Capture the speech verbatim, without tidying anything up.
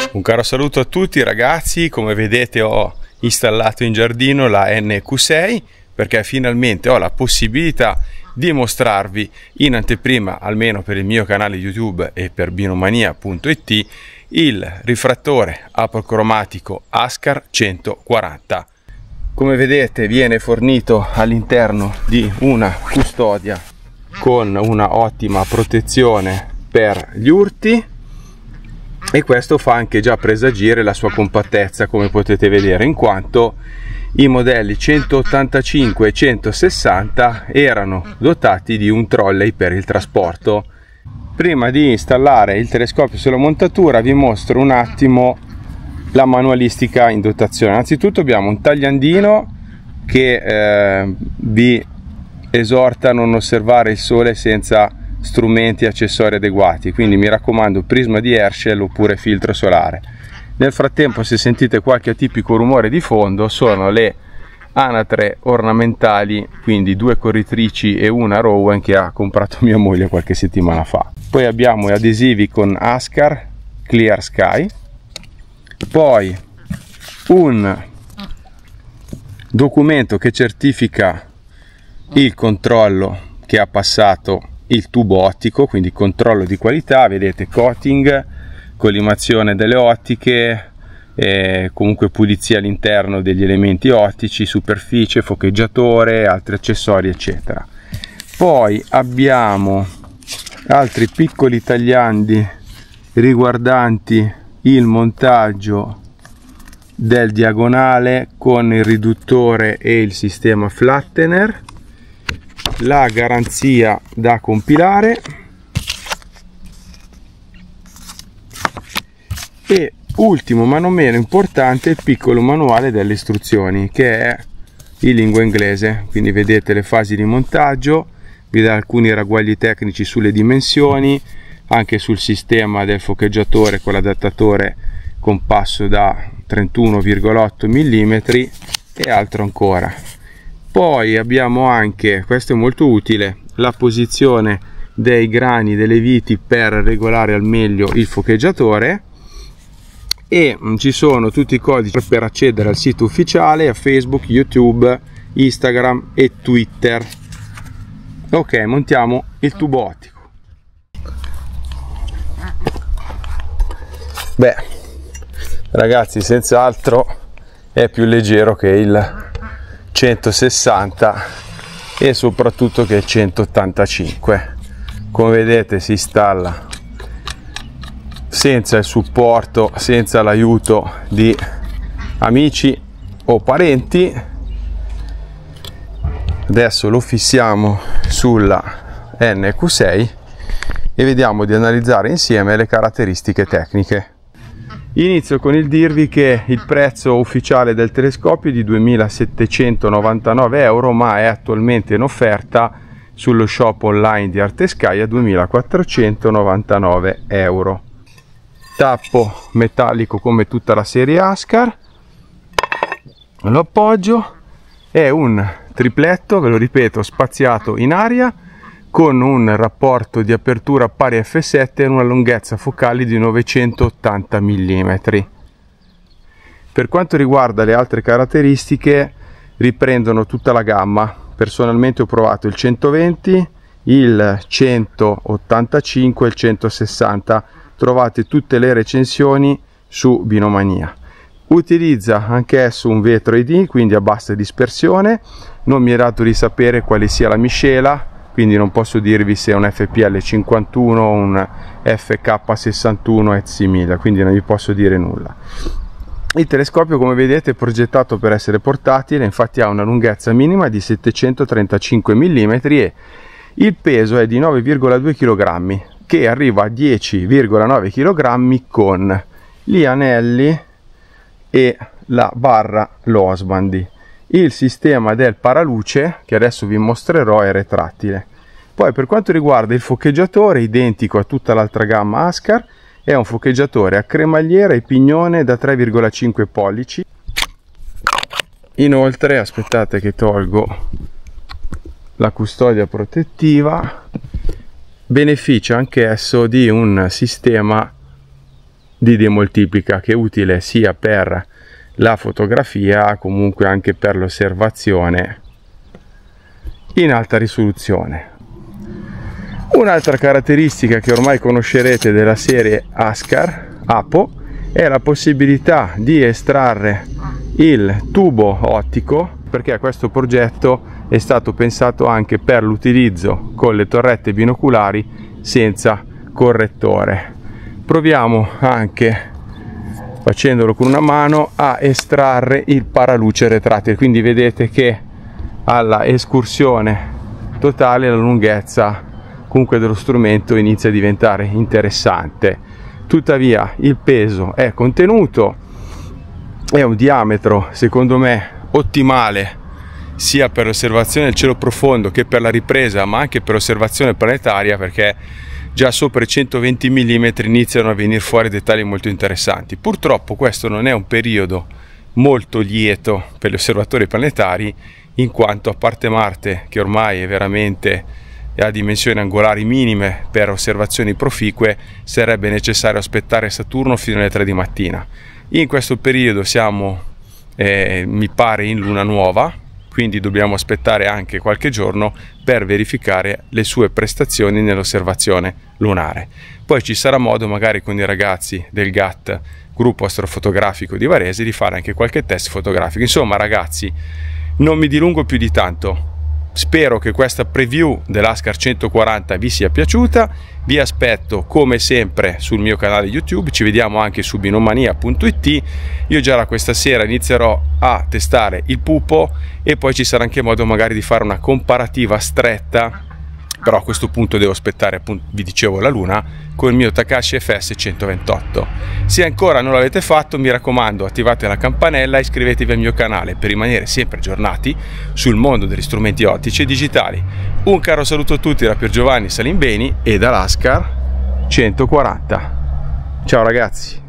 Un caro saluto a tutti ragazzi, come vedete ho installato in giardino la N Q sei perché finalmente ho la possibilità di mostrarvi in anteprima, almeno per il mio canale YouTube e per binomania punto it, il rifrattore apocromatico Askar centoquaranta. Come vedete viene fornito all'interno di una custodia con una ottima protezione per gli urti, e questo fa anche già presagire la sua compattezza, come potete vedere, in quanto i modelli centottantacinque e centosessanta erano dotati di un trolley per il trasporto. Prima di installare il telescopio sulla montatura vi mostro un attimo la manualistica in dotazione. Anzitutto abbiamo un tagliandino che eh, vi esorta a non osservare il sole senza strumenti e accessori adeguati, quindi mi raccomando prisma di Herschel oppure filtro solare. Nel frattempo, se sentite qualche atipico rumore di fondo, sono le anatre ornamentali, quindi due corritrici e una Rowan che ha comprato mia moglie qualche settimana fa. Poi abbiamo gli adesivi con Askar Clear Sky, poi un documento che certifica il controllo che ha passato il tubo ottico, quindi controllo di qualità, vedete coating, collimazione delle ottiche, eh, comunque pulizia all'interno degli elementi ottici, superficie, focheggiatore, altri accessori eccetera. Poi abbiamo altri piccoli tagliandi riguardanti il montaggio del diagonale con il riduttore e il sistema flattener, la garanzia da compilare e ultimo ma non meno importante il piccolo manuale delle istruzioni che è in lingua inglese. Quindi vedete le fasi di montaggio, vi dà alcuni ragguagli tecnici sulle dimensioni, anche sul sistema del focheggiatore con l'adattatore con passo da trentuno virgola otto millimetri e altro ancora. Poi abbiamo anche, questo è molto utile, la posizione dei grani delle viti per regolare al meglio il focheggiatore, e ci sono tutti i codici per accedere al sito ufficiale, a Facebook, YouTube, Instagram e Twitter. Ok, montiamo il tubo ottico. Beh ragazzi, senz'altro è più leggero che il centosessanta e soprattutto che il centottantacinque. Come vedete si installa senza il supporto, senza l'aiuto di amici o parenti. Adesso lo fissiamo sulla N Q sei e vediamo di analizzare insieme le caratteristiche tecniche. Inizio con il dirvi che il prezzo ufficiale del telescopio è di duemilasettecentonovantanove euro, ma è attualmente in offerta sullo shop online di Artesky a duemilaquattrocentonovantanove euro. Tappo metallico come tutta la serie Askar, lo appoggio, è un tripletto, ve lo ripeto, spaziato in aria con un rapporto di apertura pari F sette e una lunghezza focale di novecentottanta millimetri. Per quanto riguarda le altre caratteristiche, riprendono tutta la gamma. Personalmente ho provato il centoventi, il centottantacinque e il centosessanta, trovate tutte le recensioni su Binomania. Utilizza anch'esso un vetro I D, quindi a bassa dispersione. Non mi è dato di sapere quale sia la miscela, quindi non posso dirvi se è un F P L cinquantuno o un F K sessantuno et simile, quindi non vi posso dire nulla. Il telescopio, come vedete, è progettato per essere portatile, infatti ha una lunghezza minima di settecentotrentacinque millimetri e il peso è di nove virgola due chilogrammi, che arriva a dieci virgola nove chilogrammi con gli anelli e la barra Losbandi. Il sistema del paraluce, che adesso vi mostrerò, è retrattile. Poi per quanto riguarda il focheggiatore, identico a tutta l'altra gamma Askar, è un focheggiatore a cremagliera e pignone da tre virgola cinque pollici. Inoltre, aspettate che tolgo la custodia protettiva, beneficia anch'esso di un sistema di demoltiplica, che è utile sia per la fotografia comunque anche per l'osservazione in alta risoluzione. Un'altra caratteristica che ormai conoscerete della serie Askar Apo è la possibilità di estrarre il tubo ottico, perché questo progetto è stato pensato anche per l'utilizzo con le torrette binoculari senza correttore. Proviamo anche, facendolo con una mano, a estrarre il paraluce retrattile, quindi vedete che alla escursione totale la lunghezza comunque dello strumento inizia a diventare interessante. Tuttavia il peso è contenuto, è un diametro secondo me ottimale sia per l'osservazione del cielo profondo che per la ripresa, ma anche per l'osservazione planetaria, perché già sopra i centoventi millimetri iniziano a venire fuori dettagli molto interessanti. Purtroppo questo non è un periodo molto lieto per gli osservatori planetari, in quanto a parte Marte, che ormai è veramente a dimensioni angolari minime per osservazioni proficue, sarebbe necessario aspettare Saturno fino alle tre di mattina. In questo periodo siamo, eh, mi pare, in luna nuova, quindi dobbiamo aspettare anche qualche giorno per verificare le sue prestazioni nell'osservazione lunare. Poi ci sarà modo magari con i ragazzi del G A T, gruppo astrofotografico di Varese, di fare anche qualche test fotografico. Insomma ragazzi, non mi dilungo più di tanto. Spero che questa preview dell'Askar centoquaranta vi sia piaciuta, vi aspetto come sempre sul mio canale YouTube, ci vediamo anche su binomania punto it. Io già da questa sera inizierò a testare il pupo e poi ci sarà anche modo magari di fare una comparativa stretta, però a questo punto devo aspettare, appunto, vi dicevo, la luna con il mio Takashi F S centoventotto. Se ancora non l'avete fatto, mi raccomando, attivate la campanella e iscrivetevi al mio canale per rimanere sempre aggiornati sul mondo degli strumenti ottici e digitali. Un caro saluto a tutti da Pier Giovanni Salimbeni e dall'Askar centoquaranta. Ciao ragazzi!